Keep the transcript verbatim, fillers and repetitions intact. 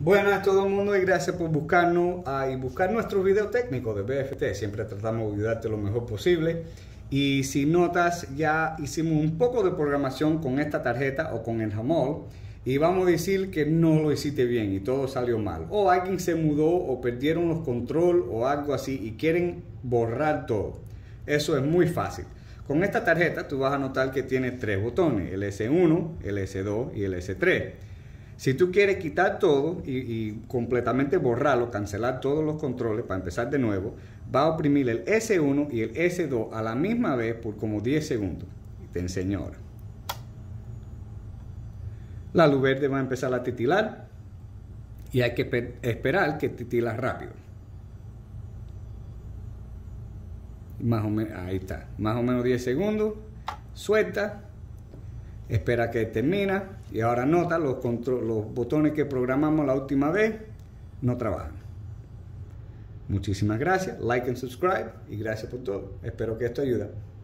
Buenas a todo el mundo y gracias por buscarnos uh, y buscar nuestros videos técnicos de B F T. Siempre tratamos de ayudarte lo mejor posible. Y si notas, ya hicimos un poco de programación con esta tarjeta o con el Hamol. Y vamos a decir que no lo hiciste bien y todo salió mal. O alguien se mudó o perdieron los controles o algo así y quieren borrar todo. Eso es muy fácil. Con esta tarjeta tú vas a notar que tiene tres botones. El S uno, el S dos y el S tres. Si tú quieres quitar todo y, y completamente borrarlo, cancelar todos los controles para empezar de nuevo, va a oprimir el S uno y el S dos a la misma vez por como diez segundos. Y te enseño ahora. La luz verde va a empezar a titilar y hay que esperar que titila rápido. Más o menos, ahí está, más o menos diez segundos, suelta. Espera que termina y ahora nota los, control, los botones que programamos la última vez no trabajan. Muchísimas gracias, like and subscribe y gracias por todo. Espero que esto ayude.